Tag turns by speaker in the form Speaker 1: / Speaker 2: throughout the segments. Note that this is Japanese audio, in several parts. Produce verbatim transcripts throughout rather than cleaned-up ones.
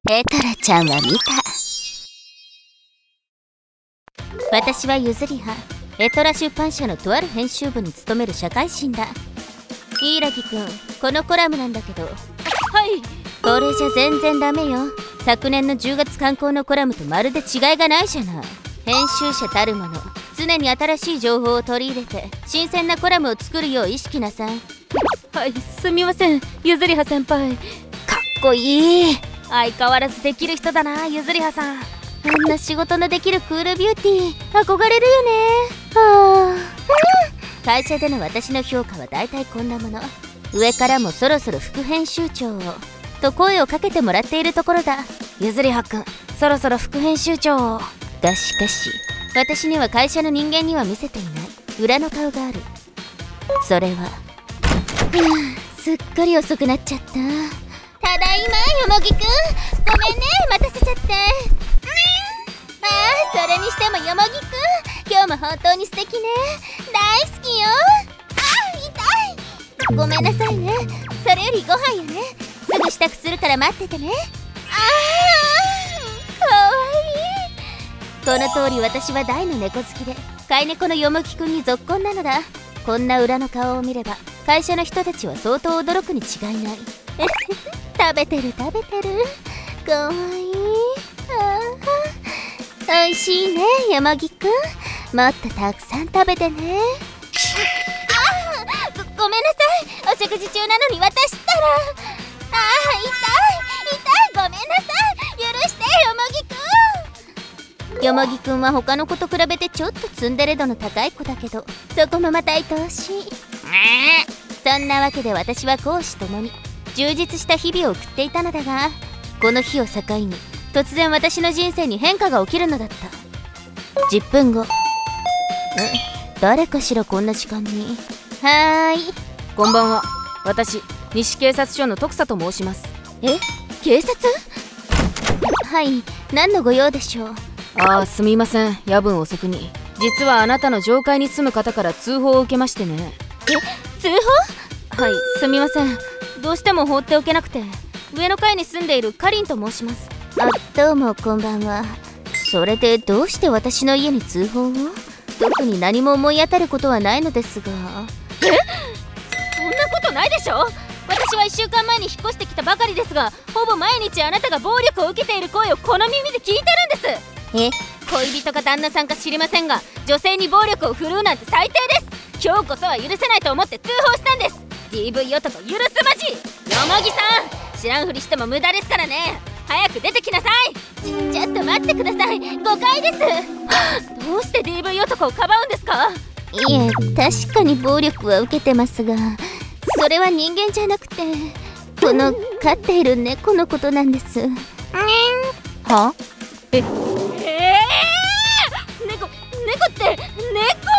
Speaker 1: エトラちゃんは見た。私はゆずりはエトラ出版社のとある編集部に勤める社会人だ。イイラギくん、このコラムなんだけど。はい。これじゃ全然ダメよ。昨年のじゅうがつ刊行のコラムとまるで違いがないじゃない。編集者たるもの、常に新しい情報を取り入れて新鮮なコラムを作るよう意識なさい。はい、すみません、ゆずりは先輩。かっこいい。相変わらずできる人だな、ゆずりはさん。あんな仕事のできるクールビューティー、憧れるよね。はあ、会社での私の評価はだいたいこんなもの。上からもそろそろ副編集長をと声をかけてもらっているところだ。ゆずりはくん、そろそろ副編集長を。がしかし私には会社の人間には見せていない裏の顔がある。それは、はあ、すっかり遅くなっちゃった。ただいま、よもぎくん。ごめんね、待たせちゃって。ああ、それにしてもよもぎくん、今日も本当に素敵ね。大好きよ。ああ、痛い。ごめんなさいね。それよりご飯よね。すぐ支度するから待っててね。ああ、かわいい。この通り私は大の猫好きで、飼い猫のよもぎくんにぞっこんなのだ。こんな裏の顔を見れば会社の人たちは相当驚くに違いない。食べてる食べてる。かわいい。ああ、おいしいね、よもぎくん。もっとたくさん食べてね。ああ、ご、ごめんなさい。お食事中なのに渡したら。ああ、痛い痛い。ごめんなさい。許して、よもぎくん。よもぎくんは他の子と比べてちょっとツンデレ度の高い子だけど、そこもまた愛おしい。そんなわけで私は公私ともに充実した日々を送っていたのだが、この日を境に突然私の人生に変化が起きるのだった。じゅっぷんご。え、誰かしらこんな時間に。はーい、
Speaker 2: こんばんは。私、西警察署の徳佐と申します。
Speaker 1: え、警察？はい、何のご用でしょう。
Speaker 2: ああ、すみません、夜分遅くに。実はあなたの上階に住む方から通報を受けましてね。
Speaker 1: え、通報？
Speaker 2: はい、すみません。どうしても放っておけなくて。上の階に住んでいるかりんと申します。
Speaker 1: あ、どうもこんばんは。それでどうして私の家に通報を？特に何も思い当たることはないのですが。
Speaker 2: え？そんなことないでしょ。私はいっしゅうかんまえに引っ越してきたばかりですが、ほぼ毎日あなたが暴力を受けている声をこの耳で聞いてるんです。
Speaker 1: え？
Speaker 2: 恋人か旦那さんか知りませんが、女性に暴力を振るうなんて最低です。今日こそは許せないと思って通報したんです。 ディーブイ 男許すまじ。よもぎさん、知らんふりしても無駄ですからね。早く出てきなさい。
Speaker 1: ちょ、ちょっと待ってください。誤解です。
Speaker 2: どうして ディーブイ 男をかばうんですか？
Speaker 1: いえ、確かに暴力は受けてますが、それは人間じゃなくてこの飼っている猫のことなんです。は？
Speaker 2: え、えー、猫、猫って猫。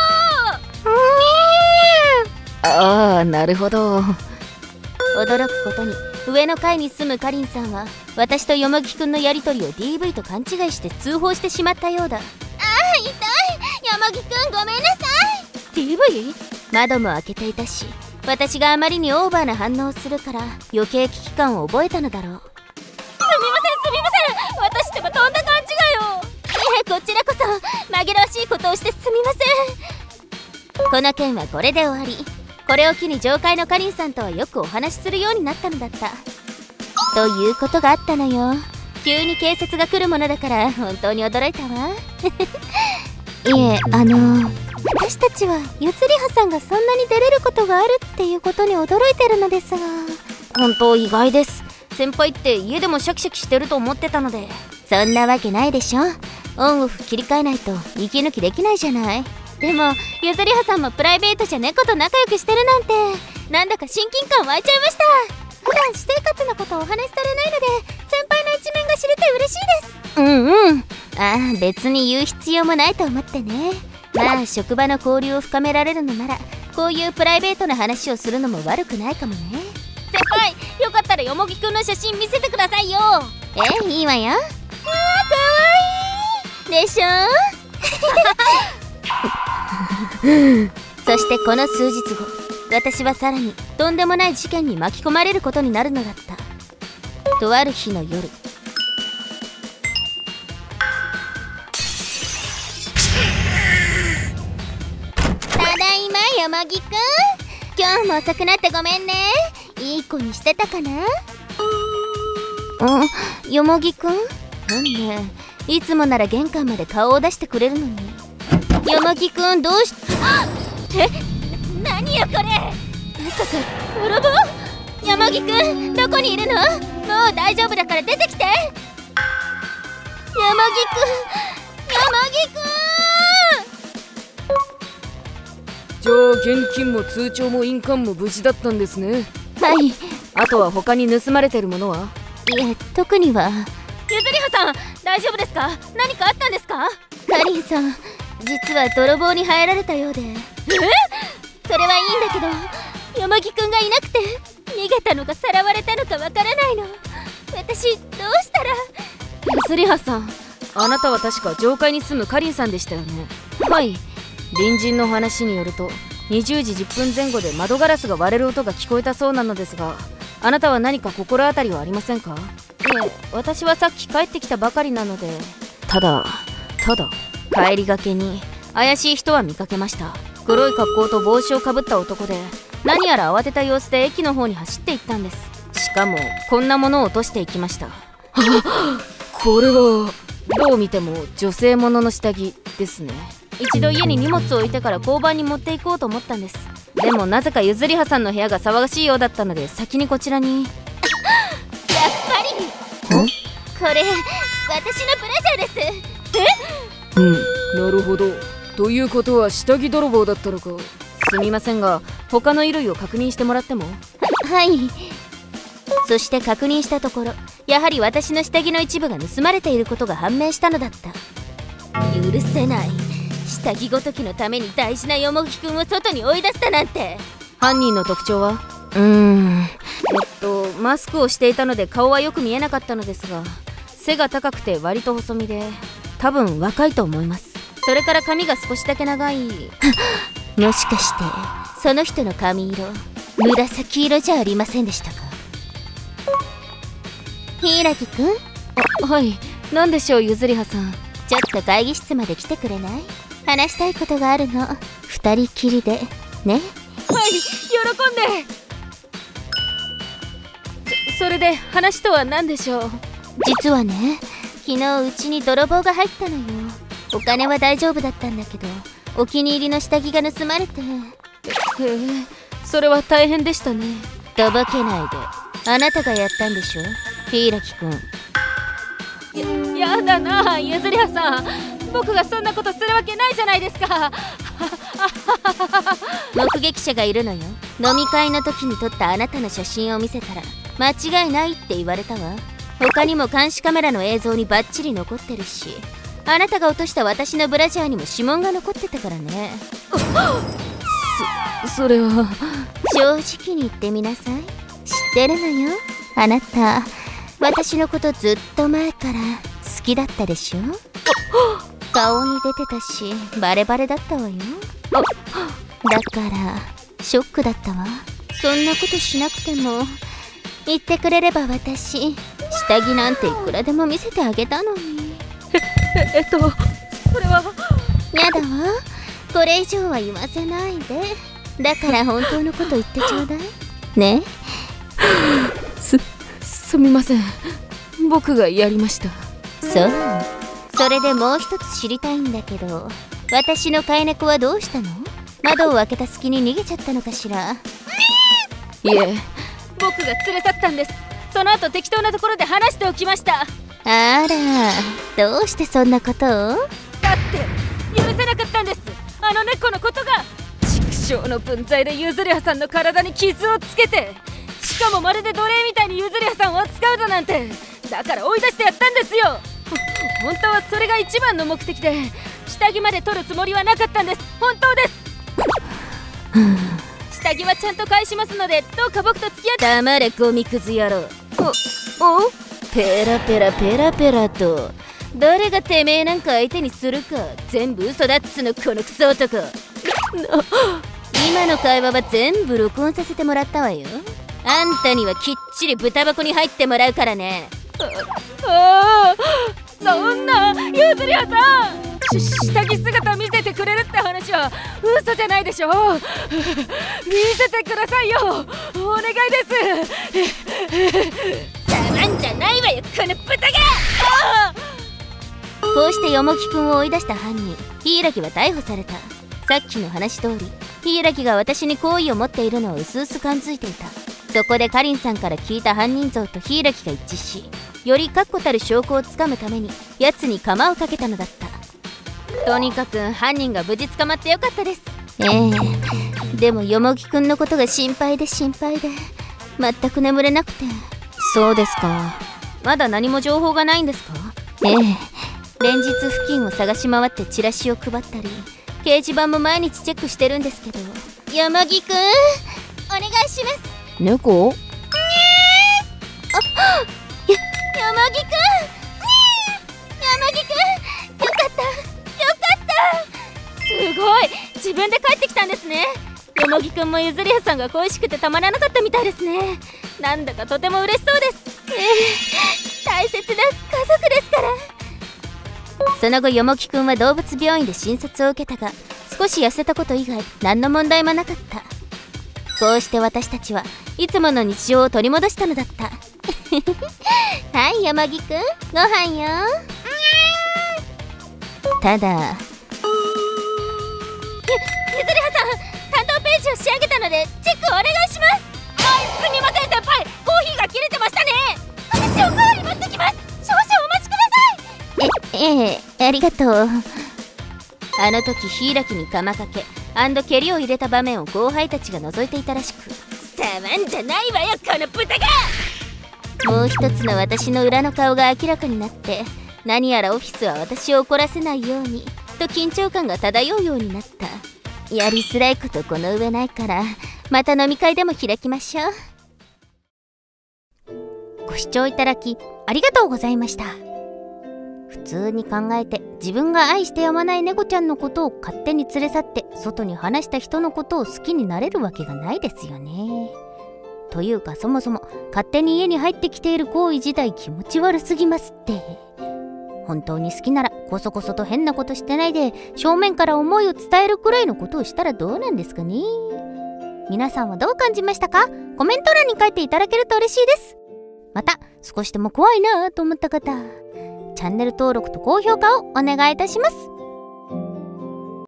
Speaker 2: ああ、なるほど。
Speaker 1: 驚くことに上の階に住むかりんさんは私とよもぎくんのやりとりを ディーブイ と勘違いして通報してしまったようだ。ああ、痛い。よもぎくん、ごめんなさい。
Speaker 2: ディーブイ？
Speaker 1: 窓も開けていたし、私があまりにオーバーな反応をするから余計危機感を覚えたのだろう。
Speaker 2: すみません、すみません。私ってばとんだ勘違いを。
Speaker 1: いえ、こちらこそ紛らわしいことをしてすみません。この件はこれで終わり。これを機に上階のかりんさんとはよくお話しするようになったのだった。ということがあったのよ。急に警察が来るものだから本当に驚いたわ。いえ、あの私たちはゆずりはさんがそんなに出れることがあるっていうことに驚いてるのですが。
Speaker 2: 本当意外です。先輩って家でもシャキシャキしてると思ってたので。
Speaker 1: そんなわけないでしょ。オンオフ切り替えないと息抜きできないじゃない。でもゆずりはさんもプライベートじゃ猫と仲良くしてるなんて、なんだか親近感湧いちゃいました。普段私生活のことをお話しされないので先輩の一面が知れて嬉しいです。うんうん。ああ、別に言う必要もないと思ってね。まあ職場の交流を深められるのならこういうプライベートな話をするのも悪くないかもね。
Speaker 2: 先輩、よかったらよもぎくんの写真見せてくださいよ。
Speaker 1: え、いいわよ。あー、かわいいでしょ。そしてこの数日後、私はさらにとんでもない事件に巻き込まれることになるのだった。とある日の夜、 もぎくん、今日も遅くなってごめんね。いい子にしてたかな。ん、よもぎくん、なんでいつもなら玄関まで顔を出してくれるのに。よもぎくん、どうしえ、な、何よこれ。まさか泥棒。よもぎくん、どこにいるの。もう大丈夫だから出てきて。よもぎくん、よもぎくん。
Speaker 3: じゃあ現金も通帳も印鑑も無事だったんですね。
Speaker 1: はい。
Speaker 3: あとは他に盗まれてるものは。
Speaker 1: いえ、特には。
Speaker 2: ゆずりはさん、大丈夫ですか。何かあったんですか。
Speaker 1: かりんさん、実は泥棒に入られたようで。え、それはいいんだけど、よもぎくんがいなくて逃げたのかさらわれたのかわからないの。私どうしたら。
Speaker 3: ゆずりはさん、あなたは確か上階に住むかりんさんでしたよね。はい。隣人の話によるとにじゅうじじゅっぷんぜん後で窓ガラスが割れる音が聞こえたそうなのですが、あなたは何か心当たりはありませんか。いえ、私はさっき帰ってきたばかりなので。ただただ帰りがけに怪しい人は見かけました。黒い格好と帽子をかぶった男で、何やら慌てた様子で駅の方に走っていったんです。しかもこんなものを落としていきました。これはどう見ても女性ものの下着ですね。一度家に荷物を置いてから交番に持っていこうと思ったんです。でもなぜかゆずりはさんの部屋が騒がしいようだったので、先にこちらに。
Speaker 1: やっぱりこれ私のブラジャーです。
Speaker 3: え、うん、なるほど。ということは下着泥棒だったのか。すみませんが、他の衣類を確認してもらっても。
Speaker 1: は、はい。そして確認したところ、やはり私の下着の一部が盗まれていることが判明したのだった。許せない。下着ごときのために大事なよもぎくんを外に追い出したなんて。
Speaker 3: 犯人の特徴は。うーん、えっとマスクをしていたので顔はよく見えなかったのですが、背が高くて割と細身で、多分若いと思います。それから髪が少しだけ長い。
Speaker 1: もしかしてその人の髪色紫色じゃありませんでしたか。柊くん。
Speaker 3: あ、はい。何でしょうゆずりはさん。
Speaker 1: ちょっと会議室まで来てくれない。話したいことがあるの。二人きりでね。
Speaker 3: はい、喜んで。そ, それで話とは何でしょう。
Speaker 1: 実はね、昨日うちに泥棒が入ったのよ。お金は大丈夫だったんだけど、お気に入りの下着が盗まれて。へ
Speaker 3: え、それは大変でしたね。
Speaker 1: とぼけないで。あなたがやったんでしょ柊く
Speaker 2: ん。や、やだなゆずりはさん、僕がそんなことするわけないじゃないですか。
Speaker 1: 目撃者がいるのよ。飲み会の時に撮ったあなたの写真を見せたら間違いないって言われたわ。他にも監視カメラの映像にバッチリ残ってるし、あなたが落とした私のブラジャーにも指紋が残ってたからね。
Speaker 3: そ, それは
Speaker 1: 正直に言ってみなさい。知ってるのよ、あなた。私のことずっと前から好きだったでしょ。顔に出てたしバレバレだったわよ。だからショックだったわ。そんなことしなくても言ってくれれば私下着なんていくらでも見せてあげたのに。
Speaker 3: え, えっとそれは
Speaker 1: やだわ。これ以上は言わせないで。だから本当のこと言ってちょうだいね。
Speaker 3: すすみません、僕がやりました。
Speaker 1: そう。それでもう一つ知りたいんだけど、私の飼い猫はどうしたの。窓を開けた隙に逃げちゃったのかしら。
Speaker 3: いえ、
Speaker 2: 僕が連れ去ったんです。その後適当なところで話しておきました。
Speaker 1: あら、どうしてそんなことを。
Speaker 2: だって許せなかったんです、あの猫のことが。畜生の分際でゆずりはさんの体に傷をつけて、しかもまるで奴隷みたいにゆずりはさんを扱うだなんて。だから追い出してやったんですよ。本当はそれが一番の目的で、下着まで取るつもりはなかったんです。本当です。下着はちゃんと返しますので、どうか僕と付き合って。
Speaker 1: 黙れゴミくず野郎。
Speaker 3: おお
Speaker 1: ペラペラペラペラと。誰がてめえなんか相手にするか。全部嘘だっつの、このクソ男。今の会話は全部録音させてもらったわよ。あんたにはきっちり豚箱に入ってもらうからね。
Speaker 2: ああ、そんなゆずりはさん、下着姿見せてくれるって話
Speaker 3: 話は嘘じゃないでしょ。見せてくださいよ、お願いです。
Speaker 2: 触んじゃないわよこの豚が。
Speaker 1: こうしてよもぎくんを追い出した犯人柊は逮捕された。さっきの話通り柊が私に好意を持っているのをうすうす感づいていた。そこでかりんさんから聞いた犯人像と柊が一致し、より確固たる証拠をつかむために奴に鎌をかけたのだった。
Speaker 3: とにかく犯人が無事捕まってよかったです。
Speaker 1: ええ、でもよもぎくんのことが心配で心配で全く眠れなくて。
Speaker 3: そうですか。まだ何も情報がないんですか？
Speaker 1: ええ、連日付近を探し回ってチラシを配ったり掲示板も毎日チェックしてるんですけど。
Speaker 2: よもぎくんお願いします。
Speaker 3: 猫？
Speaker 2: よもぎくん、よもぎくん、よかったよかった。
Speaker 3: すごい、自分で帰ってきたんですね。よもぎくんもゆずりはさんが恋しくてたまらなかったみたいですね。なんだかとても嬉しそうです。
Speaker 2: ええ、大切な家族ですから。
Speaker 1: その後よもぎくんは動物病院で診察を受けたが、少し痩せたこと以外何の問題もなかった。こうして私たちはいつもの日常を取り戻したのだったはいよもぎくん、ご飯よ。ただ
Speaker 2: ゆ、ゆずりはさん、担当ページを仕上げたのでチェックお願いします。はい、すみません先輩、コーヒーが切れてましたね。私おかわり持ってきます。少々お待ちください。
Speaker 1: え、ええ、ありがとう。あの時柊に鎌かけ蹴りを入れた場面を後輩たちが覗いていたらしく。
Speaker 2: 触んじゃないわよこの豚が。
Speaker 1: もう一つの私の裏の顔が明らかになって、何やらオフィスは私を怒らせないようにと緊張感が漂うようになった。やりづらいことこの上ないから、また飲み会でも開きましょう。ご視聴いただきありがとうございました。普通に考えて自分が愛してやまない猫ちゃんのことを勝手に連れ去って外に話した人のことを好きになれるわけがないですよね。というかそもそも勝手に家に入ってきている行為自体気持ち悪すぎますって。本当に好きならこそこそと変なことしてないで正面から思いを伝えるくらいのことをしたらどうなんですかね。皆さんはどう感じましたか？コメント欄に書いていただけると嬉しいです。また少しでも怖いなと思った方、チャンネル登録と高評価をお願いいたします。